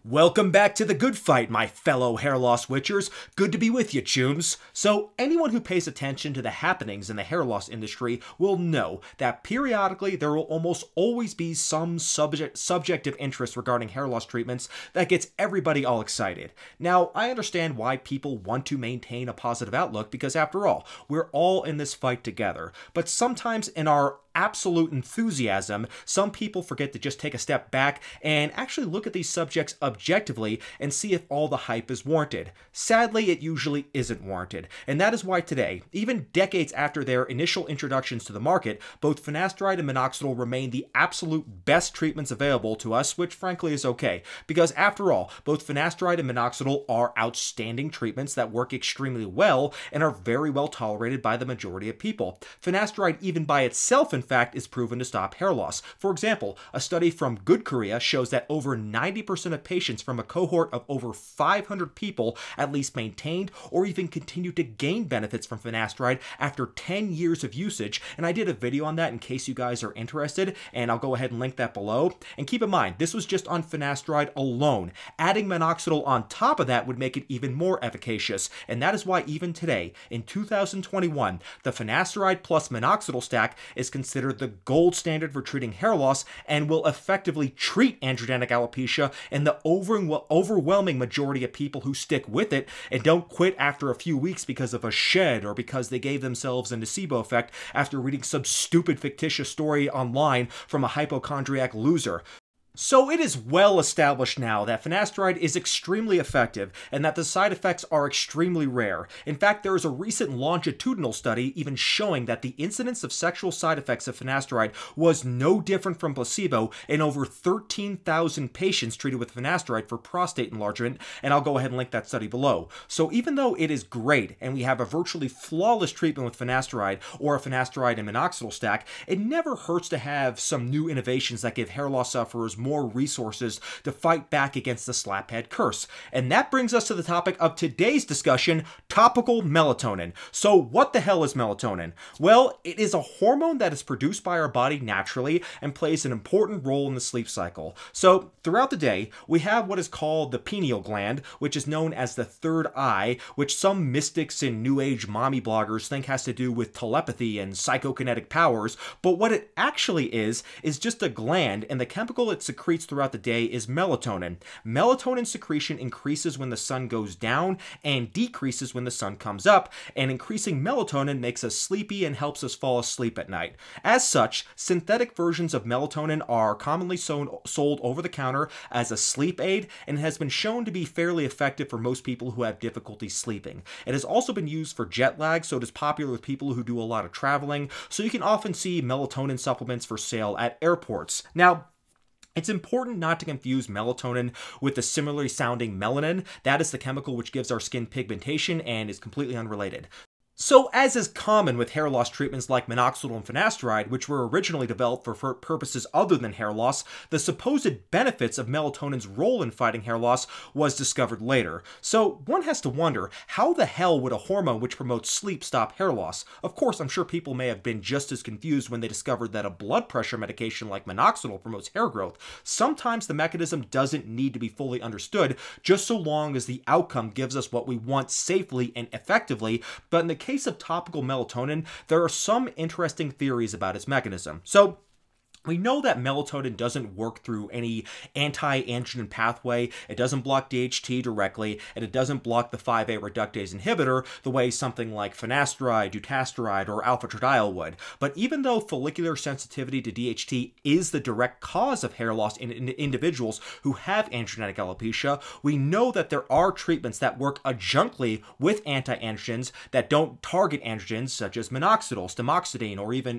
Welcome back to The Good Fight, my fellow hair loss witchers. Good to be with you, Chooms. So, anyone who pays attention to the happenings in the hair loss industry will know that periodically there will almost always be some subjective interest regarding hair loss treatments that gets everybody all excited. Now, I understand why people want to maintain a positive outlook because, after all, we're all in this fight together. But sometimes in our absolute enthusiasm, some people forget to just take a step back and actually look at these subjects objectively and see if all the hype is warranted. Sadly, it usually isn't warranted, and that is why today, even decades after their initial introductions to the market, both finasteride and minoxidil remain the absolute best treatments available to us, which frankly is okay, because after all, both finasteride and minoxidil are outstanding treatments that work extremely well and are very well tolerated by the majority of people. Finasteride, even by itself, in fact, is proven to stop hair loss. For example, a study from Good Korea shows that over 90% of patients from a cohort of over 500 people at least maintained or even continued to gain benefits from finasteride after 10 years of usage, and I did a video on that in case you guys are interested, and I'll go ahead and link that below. And keep in mind, this was just on finasteride alone. Adding minoxidil on top of that would make it even more efficacious, and that is why even today, in 2021, the finasteride plus minoxidil stack is considered the gold standard for treating hair loss and will effectively treat androgenic alopecia in the overwhelming majority of people who stick with it and don't quit after a few weeks because of a shed or because they gave themselves a nocebo effect after reading some stupid fictitious story online from a hypochondriac loser. So it is well established now that finasteride is extremely effective and that the side effects are extremely rare. In fact, there is a recent longitudinal study even showing that the incidence of sexual side effects of finasteride was no different from placebo in over 13,000 patients treated with finasteride for prostate enlargement, and I'll go ahead and link that study below. So even though it is great and we have a virtually flawless treatment with finasteride or a finasteride and minoxidil stack, it never hurts to have some new innovations that give hair loss sufferers more resources to fight back against the slaphead curse. And that brings us to the topic of today's discussion, topical melatonin. So what the hell is melatonin? Well, it is a hormone that is produced by our body naturally and plays an important role in the sleep cycle. So throughout the day, we have what is called the pineal gland, which is known as the third eye, which some mystics and new age mommy bloggers think has to do with telepathy and psychokinetic powers, but what it actually is just a gland, and the chemical it secretes throughout the day is melatonin. Melatonin secretion increases when the sun goes down and decreases when the sun comes up, and increasing melatonin makes us sleepy and helps us fall asleep at night. As such, synthetic versions of melatonin are commonly sold over the counter as a sleep aid, and it has been shown to be fairly effective for most people who have difficulty sleeping. It has also been used for jet lag, so it is popular with people who do a lot of traveling, so you can often see melatonin supplements for sale at airports. Now, it's important not to confuse melatonin with the similarly sounding melanin. That is the chemical which gives our skin pigmentation and is completely unrelated. So, as is common with hair loss treatments like minoxidil and finasteride, which were originally developed for purposes other than hair loss, the supposed benefits of melatonin's role in fighting hair loss was discovered later. So, one has to wonder, how the hell would a hormone which promotes sleep stop hair loss? Of course, I'm sure people may have been just as confused when they discovered that a blood pressure medication like minoxidil promotes hair growth. Sometimes the mechanism doesn't need to be fully understood, just so long as the outcome gives us what we want safely and effectively, but in the case of topical melatonin, there are some interesting theories about its mechanism. So, we know that melatonin doesn't work through any anti-androgen pathway, it doesn't block DHT directly, and it doesn't block the 5A reductase inhibitor the way something like finasteride, dutasteride, or alpha-tretdiol would. But even though follicular sensitivity to DHT is the direct cause of hair loss in individuals who have androgenic alopecia, we know that there are treatments that work adjunctly with anti-androgens that don't target androgens, such as minoxidil, stamoxidine, or even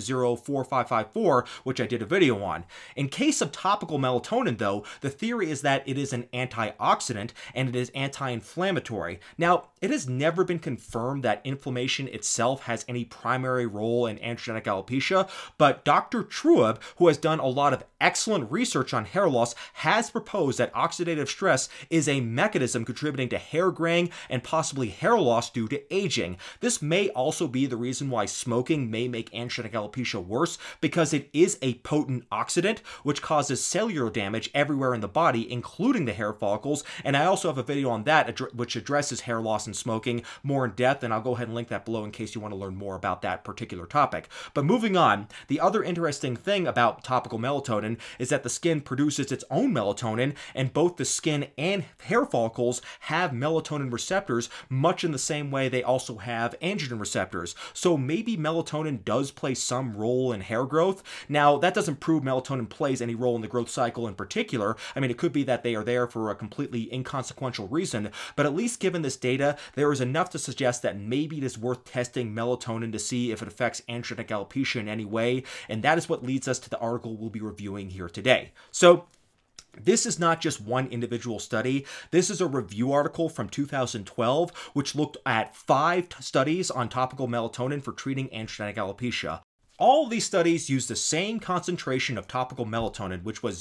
SM04554, which I did a video on. In case of topical melatonin, though, the theory is that it is an antioxidant and it is anti-inflammatory. Now, it has never been confirmed that inflammation itself has any primary role in androgenic alopecia, but Dr. Trueb, who has done a lot of excellent research on hair loss, has proposed that oxidative stress is a mechanism contributing to hair graying and possibly hair loss due to aging. This may also be the reason why smoking may make androgenic alopecia worse, because it is a potent oxidant which causes cellular damage everywhere in the body, including the hair follicles. And I also have a video on that which addresses hair loss and smoking more in depth, and I'll go ahead and link that below in case you want to learn more about that particular topic. But moving on, the other interesting thing about topical melatonin is that the skin produces its own melatonin, and both the skin and hair follicles have melatonin receptors, much in the same way they also have androgen receptors. So maybe melatonin does play some role in hair growth. Now, that doesn't prove melatonin plays any role in the growth cycle in particular. I mean, it could be that they are there for a completely inconsequential reason, but at least given this data, there is enough to suggest that maybe it is worth testing melatonin to see if it affects androgenic alopecia in any way, and that is what leads us to the article we'll be reviewing here today. So, this is not just one individual study. This is a review article from 2012, which looked at 5 studies on topical melatonin for treating androgenic alopecia. All of these studies used the same concentration of topical melatonin, which was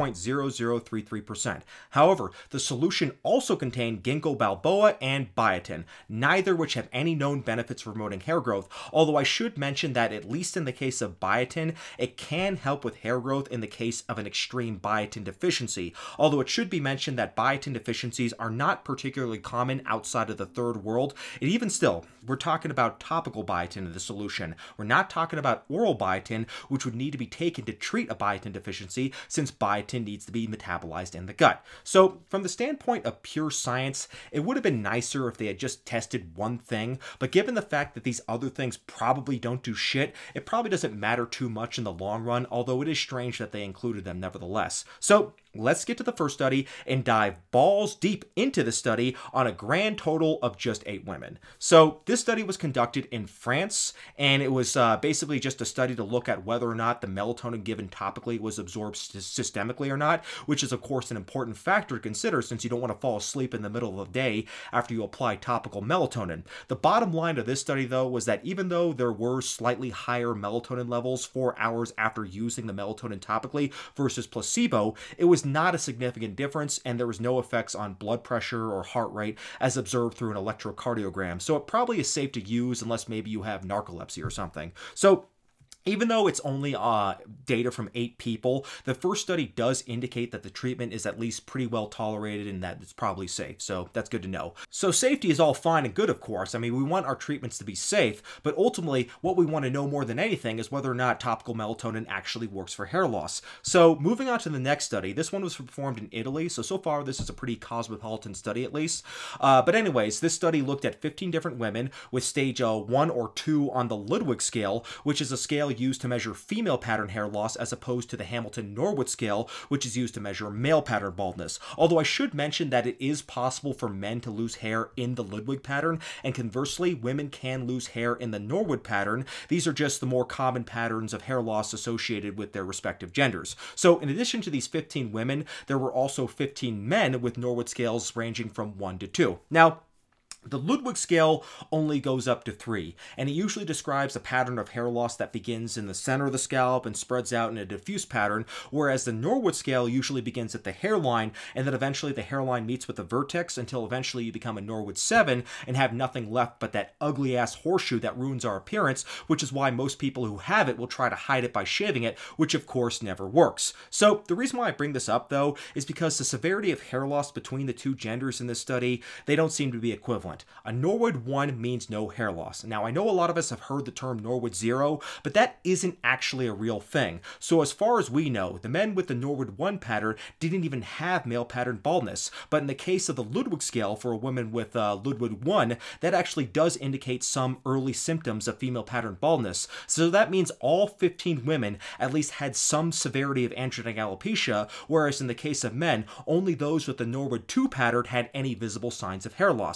0.0033%. However, the solution also contained ginkgo biloba and biotin, neither which have any known benefits for promoting hair growth, although I should mention that at least in the case of biotin, it can help with hair growth in the case of an extreme biotin deficiency, although it should be mentioned that biotin deficiencies are not particularly common outside of the third world, and even still, we're talking about topical biotin in the solution. We're not talking about oral biotin, which would need to be taken to treat a biotin deficiency, since biotin needs to be metabolized in the gut. So from the standpoint of pure science, it would have been nicer if they had just tested one thing, but given the fact that these other things probably don't do shit, it probably doesn't matter too much in the long run, although it is strange that they included them nevertheless. So let's get to the first study and dive balls deep into the study on a grand total of just 8 women. So this study was conducted in France, and it was basically just a study to look at whether or not the melatonin given topically was absorbed systemically or not, which is of course an important factor to consider since you don't want to fall asleep in the middle of the day after you apply topical melatonin. The bottom line of this study though was that even though there were slightly higher melatonin levels 4 hours after using the melatonin topically versus placebo, it was not a significant difference, and there was no effects on blood pressure or heart rate as observed through an electrocardiogram. So it probably is safe to use unless maybe you have narcolepsy or something. So even though it's only data from 8 people, the first study does indicate that the treatment is at least pretty well tolerated and that it's probably safe, so that's good to know. So safety is all fine and good, of course. I mean, we want our treatments to be safe, but ultimately, what we want to know more than anything is whether or not topical melatonin actually works for hair loss. So moving on to the next study, this one was performed in Italy, so far this is a pretty cosmopolitan study at least. But anyways, this study looked at 15 different women with stage 1 or 2 on the Ludwig scale, which is a scale used to measure female pattern hair loss as opposed to the Hamilton-Norwood scale, which is used to measure male pattern baldness. Although I should mention that it is possible for men to lose hair in the Ludwig pattern, and conversely, women can lose hair in the Norwood pattern. These are just the more common patterns of hair loss associated with their respective genders. So in addition to these 15 women, there were also 15 men with Norwood scales ranging from 1 to 2. Now, the Ludwig scale only goes up to 3, and it usually describes a pattern of hair loss that begins in the center of the scalp and spreads out in a diffuse pattern, whereas the Norwood scale usually begins at the hairline, and then eventually the hairline meets with the vertex until eventually you become a Norwood 7 and have nothing left but that ugly-ass horseshoe that ruins our appearance, which is why most people who have it will try to hide it by shaving it, which of course never works. So the reason why I bring this up, though, is because the severity of hair loss between the two genders in this study, they don't seem to be equivalent. A Norwood 1 means no hair loss. Now, I know a lot of us have heard the term Norwood 0, but that isn't actually a real thing. So as far as we know, the men with the Norwood 1 pattern didn't even have male pattern baldness. But in the case of the Ludwig scale for a woman with Ludwig 1, that actually does indicate some early symptoms of female pattern baldness. So that means all 15 women at least had some severity of androgenic alopecia, whereas in the case of men, only those with the Norwood 2 pattern had any visible signs of hair loss. So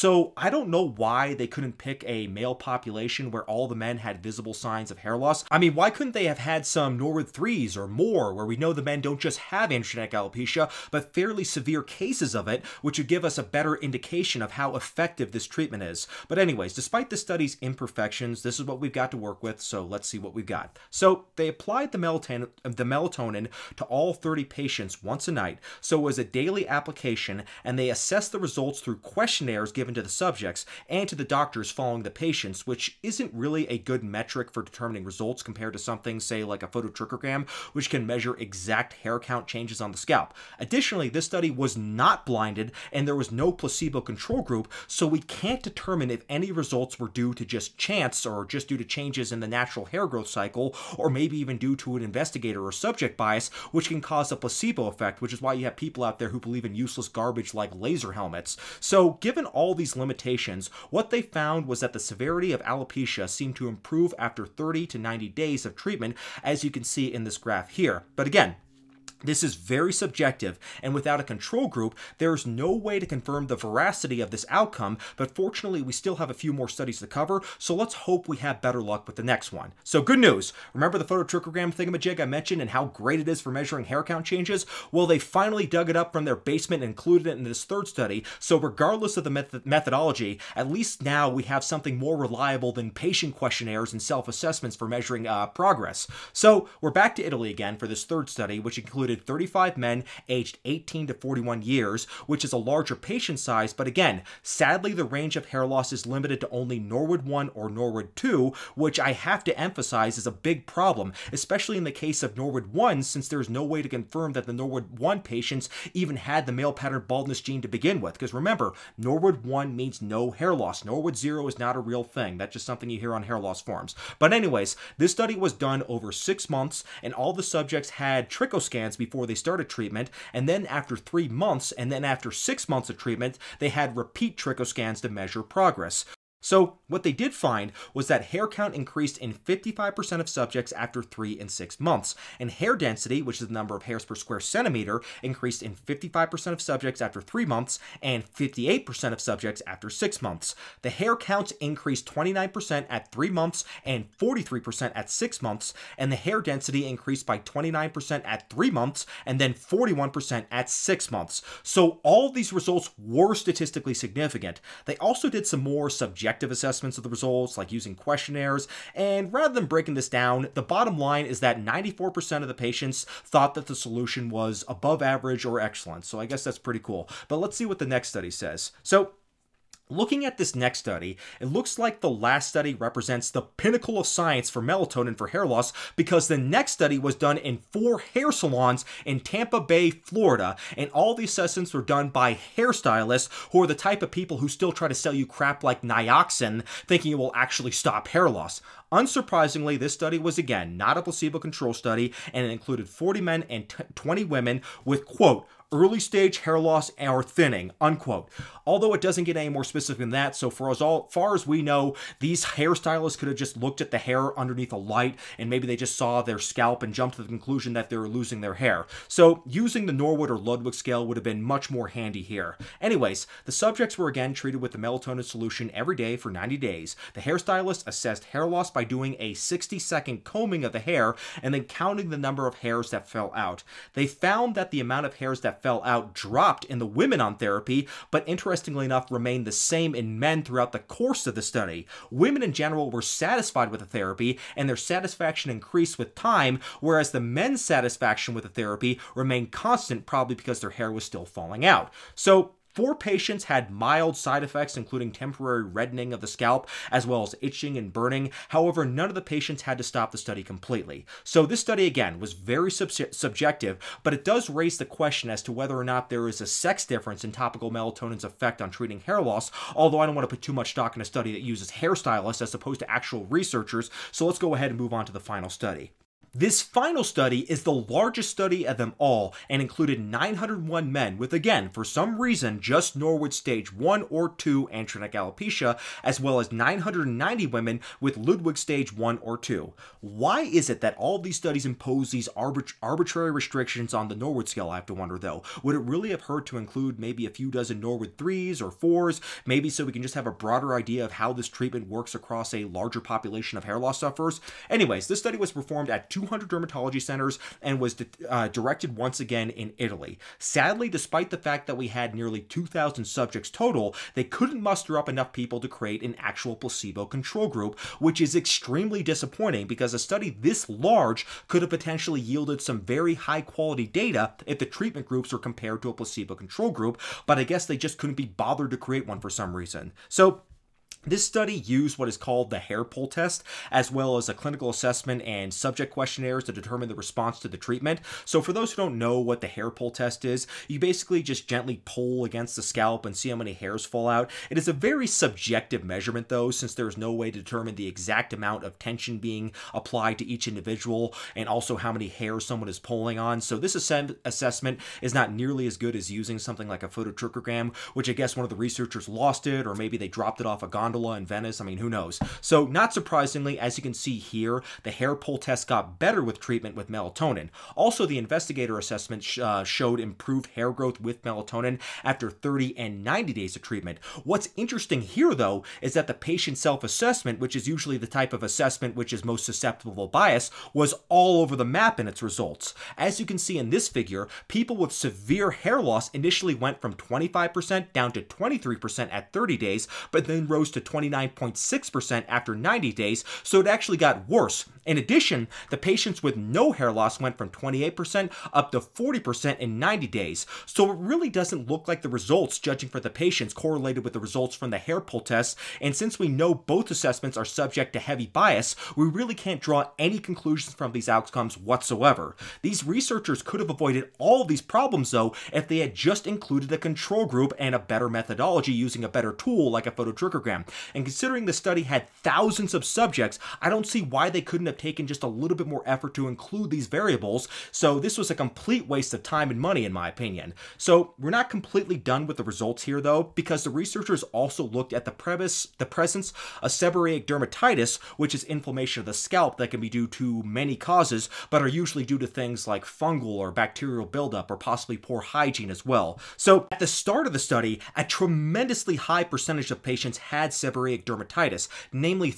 So I don't know why they couldn't pick a male population where all the men had visible signs of hair loss. I mean, why couldn't they have had some Norwood 3s or more, where we know the men don't just have androgenetic alopecia, but fairly severe cases of it, which would give us a better indication of how effective this treatment is. But anyways, despite the study's imperfections, this is what we've got to work with, so let's see what we've got. So they applied the melatonin to all 30 patients once a night, so it was a daily application, and they assessed the results through questionnaires given to the subjects and to the doctors following the patients, which isn't really a good metric for determining results compared to something, say, like a phototrichogram, which can measure exact hair count changes on the scalp. Additionally, this study was not blinded, and there was no placebo control group, so we can't determine if any results were due to just chance or just due to changes in the natural hair growth cycle, or maybe even due to an investigator or subject bias, which can cause a placebo effect, which is why you have people out there who believe in useless garbage like laser helmets. So given all these limitations, what they found was that the severity of alopecia seemed to improve after 30 to 90 days of treatment, as you can see in this graph here. But again, this is very subjective, and without a control group, there is no way to confirm the veracity of this outcome, but fortunately we still have a few more studies to cover, so let's hope we have better luck with the next one. So good news, remember the phototrichogram thingamajig I mentioned and how great it is for measuring hair count changes? Well, they finally dug it up from their basement and included it in this third study, so regardless of the methodology, at least now we have something more reliable than patient questionnaires and self-assessments for measuring progress. So we're back to Italy again for this third study, which included 35 men aged 18 to 41 years, which is a larger patient size, but again, sadly the range of hair loss is limited to only Norwood 1 or Norwood 2, which I have to emphasize is a big problem, especially in the case of Norwood 1, since there's no way to confirm that the Norwood 1 patients even had the male pattern baldness gene to begin with, because remember, Norwood 1 means no hair loss. Norwood 0 is not a real thing. That's just something you hear on hair loss forums. But anyways, this study was done over 6 months, and all the subjects had trichoscans before they started treatment, and then after 3 months, and then after 6 months of treatment, they had repeat trichoscans to measure progress. So what they did find was that hair count increased in 55% of subjects after 3 and 6 months, and hair density, which is the number of hairs per square centimeter, increased in 55% of subjects after 3 months and 58% of subjects after 6 months. The hair counts increased 29% at 3 months and 43% at 6 months, and the hair density increased by 29% at 3 months and then 41% at 6 months. So all of these results were statistically significant. They also did some more subjective assessments of the results, like using questionnaires, and rather than breaking this down, the bottom line is that 94% of the patients thought that the solution was above average or excellent, so I guess that's pretty cool. But let's see what the next study says. So looking at this next study, it looks like the last study represents the pinnacle of science for melatonin for hair loss, because the next study was done in 4 hair salons in Tampa Bay, Florida, and all the assessments were done by hairstylists who are the type of people who still try to sell you crap like Nioxin, thinking it will actually stop hair loss. Unsurprisingly, this study was again not a placebo control study, and it included 40 men and 20 women with, quote, early stage hair loss or thinning, unquote. Although it doesn't get any more specific than that, so for as far as we know, these hairstylists could have just looked at the hair underneath a light and maybe they just saw their scalp and jumped to the conclusion that they were losing their hair. So using the Norwood or Ludwig scale would have been much more handy here. Anyways, the subjects were again treated with the melatonin solution every day for 90 days. The hairstylist assessed hair loss by doing a 60-second combing of the hair and then counting the number of hairs that fell out. They found that the amount of hairs that fell out dropped in the women on therapy, but interestingly enough remained the same in men throughout the course of the study. Women in general were satisfied with the therapy, and their satisfaction increased with time, whereas the men's satisfaction with the therapy remained constant, probably because their hair was still falling out. So 4 patients had mild side effects, including temporary reddening of the scalp, as well as itching and burning. However, none of the patients had to stop the study completely. So this study, again, was very subjective, but it does raise the question as to whether or not there is a sex difference in topical melatonin's effect on treating hair loss, although I don't want to put too much stock in a study that uses hairstylists as opposed to actual researchers, so let's go ahead and move on to the final study. This final study is the largest study of them all and included 901 men with, again, for some reason, just Norwood stage 1 or 2 androgenetic alopecia, as well as 990 women with Ludwig stage 1 or 2. Why is it that all of these studies impose these arbitrary restrictions on the Norwood scale, I have to wonder though? Would it really have hurt to include maybe a few dozen Norwood 3s or 4s, maybe so we can just have a broader idea of how this treatment works across a larger population of hair loss sufferers? Anyways, this study was performed at 200 dermatology centers and was directed once again in Italy. Sadly, despite the fact that we had nearly 2,000 subjects total, they couldn't muster up enough people to create an actual placebo control group, which is extremely disappointing because a study this large could have potentially yielded some very high quality data if the treatment groups were compared to a placebo control group, but I guess they just couldn't be bothered to create one for some reason. So this study used what is called the hair pull test, as well as a clinical assessment and subject questionnaires to determine the response to the treatment. So for those who don't know what the hair pull test is, you basically just gently pull against the scalp and see how many hairs fall out. It is a very subjective measurement though, since there is no way to determine the exact amount of tension being applied to each individual and also how many hairs someone is pulling on. So this assessment is not nearly as good as using something like a phototrichogram, which I guess one of the researchers lost it, or maybe they dropped it off a gondola in Venice. I mean, who knows? So not surprisingly, as you can see here, the hair pull test got better with treatment with melatonin. Also, the investigator assessment showed improved hair growth with melatonin after 30 and 90 days of treatment. What's interesting here, though, is that the patient self-assessment, which is usually the type of assessment which is most susceptible to bias, was all over the map in its results. As you can see in this figure, people with severe hair loss initially went from 25% down to 23% at 30 days, but then rose to 29.6% after 90 days, so it actually got worse. In addition, the patients with no hair loss went from 28% up to 40% in 90 days. So it really doesn't look like the results, judging for the patients, correlated with the results from the hair pull test. And since we know both assessments are subject to heavy bias, we really can't draw any conclusions from these outcomes whatsoever. These researchers could have avoided all of these problems, though, if they had just included a control group and a better methodology using a better tool like a phototrichogram. And considering the study had thousands of subjects, I don't see why they couldn't have taken just a little bit more effort to include these variables. So this was a complete waste of time and money, in my opinion. So we're not completely done with the results here, though, because the researchers also looked at the presence of seborrheic dermatitis, which is inflammation of the scalp that can be due to many causes, but are usually due to things like fungal or bacterial buildup or possibly poor hygiene as well. So at the start of the study, a tremendously high percentage of patients had seborrheic dermatitis, namely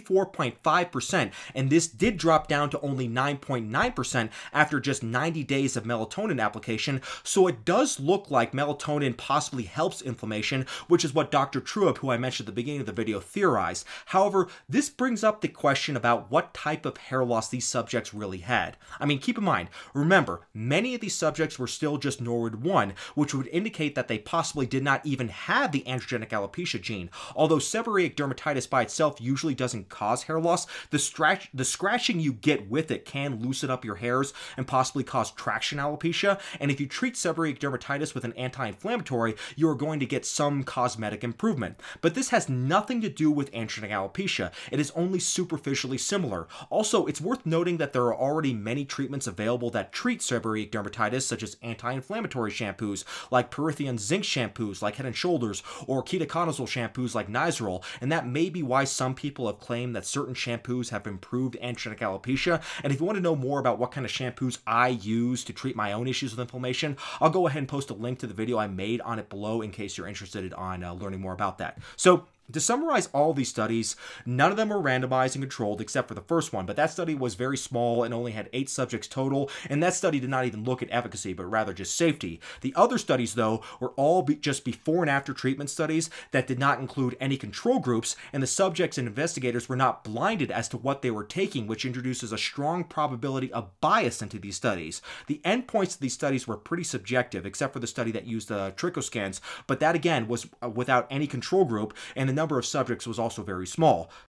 34.5%, and this did drop down to only 9.9% after just 90 days of melatonin application, so it does look like melatonin possibly helps inflammation, which is what Dr. Trueb, who I mentioned at the beginning of the video, theorized. However, this brings up the question about what type of hair loss these subjects really had. I mean, keep in mind, remember, many of these subjects were still just Norwood 1, which would indicate that they possibly did not even have the androgenic alopecia gene. Although seborrheic dermatitis by itself usually doesn't cause hair loss, the scratching you get with it can loosen up your hairs and possibly cause traction alopecia, and if you treat seborrheic dermatitis with an anti-inflammatory, you are going to get some cosmetic improvement. But this has nothing to do with androgenic alopecia. It is only superficially similar. Also, it's worth noting that there are already many treatments available that treat seborrheic dermatitis, such as anti-inflammatory shampoos like Parithion zinc shampoos like Head & Shoulders, or ketoconazole shampoos like Nizoral, and that may be why some people have claimed that certain shampoos have improved androgenic alopecia. And if you want to know more about what kind of shampoos I use to treat my own issues with inflammation, I'll go ahead and post a link to the video I made on it below in case you're interested on learning more about that. So to summarize all these studies, none of them were randomized and controlled except for the first one, but that study was very small and only had 8 subjects total, and that study did not even look at efficacy, but rather just safety. The other studies, though, were all just before and after treatment studies that did not include any control groups, and the subjects and investigators were not blinded as to what they were taking, which introduces a strong probability of bias into these studies. The endpoints of these studies were pretty subjective, except for the study that used trichoscans, but that again was without any control group, and the number of subjects was also very small.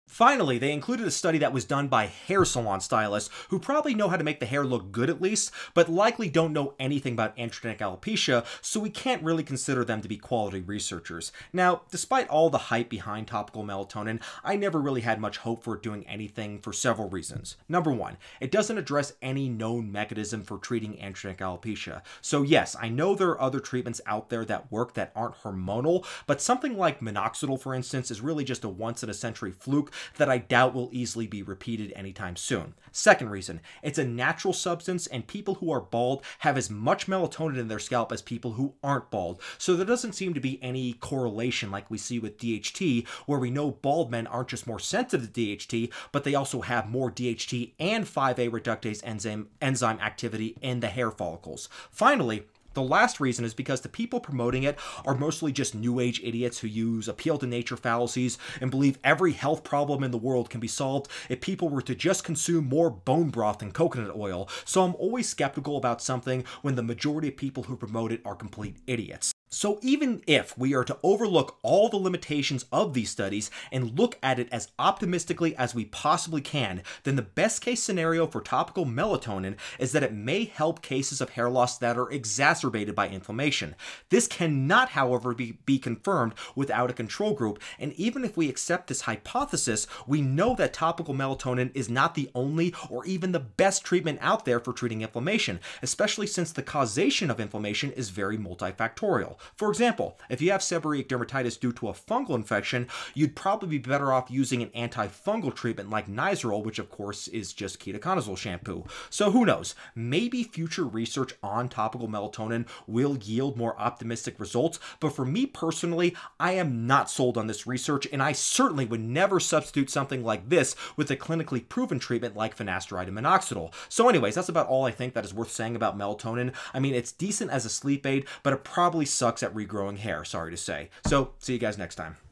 Finally, they included a study that was done by hair salon stylists who probably know how to make the hair look good at least, but likely don't know anything about androgenetic alopecia, so we can't really consider them to be quality researchers. Now, despite all the hype behind topical melatonin, I never really had much hope for it doing anything for several reasons. Number one, it doesn't address any known mechanism for treating androgenetic alopecia. So yes, I know there are other treatments out there that work that aren't hormonal, but something like minoxidil, for instance, is really just a once-in-a-century fluke that I doubt will easily be repeated anytime soon. Second reason, it's a natural substance and people who are bald have as much melatonin in their scalp as people who aren't bald, so there doesn't seem to be any correlation like we see with DHT, where we know bald men aren't just more sensitive to DHT, but they also have more DHT and 5A reductase enzyme activity in the hair follicles. Finally, the last reason is because the people promoting it are mostly just new age idiots who use appeal to nature fallacies and believe every health problem in the world can be solved if people were to just consume more bone broth and coconut oil. So I'm always skeptical about something when the majority of people who promote it are complete idiots. So even if we are to overlook all the limitations of these studies and look at it as optimistically as we possibly can, then the best case scenario for topical melatonin is that it may help cases of hair loss that are exacerbated by inflammation. This cannot, however, be confirmed without a control group, and even if we accept this hypothesis, we know that topical melatonin is not the only or even the best treatment out there for treating inflammation, especially since the causation of inflammation is very multifactorial. For example, if you have seborrheic dermatitis due to a fungal infection, you'd probably be better off using an antifungal treatment like Nizoral, which of course is just ketoconazole shampoo. So who knows, maybe future research on topical melatonin will yield more optimistic results, but for me personally, I am not sold on this research, and I certainly would never substitute something like this with a clinically proven treatment like finasteride and minoxidil. So anyways, that's about all I think that is worth saying about melatonin. I mean, it's decent as a sleep aid, but it probably sucks at regrowing hair, sorry to say. So, see you guys next time.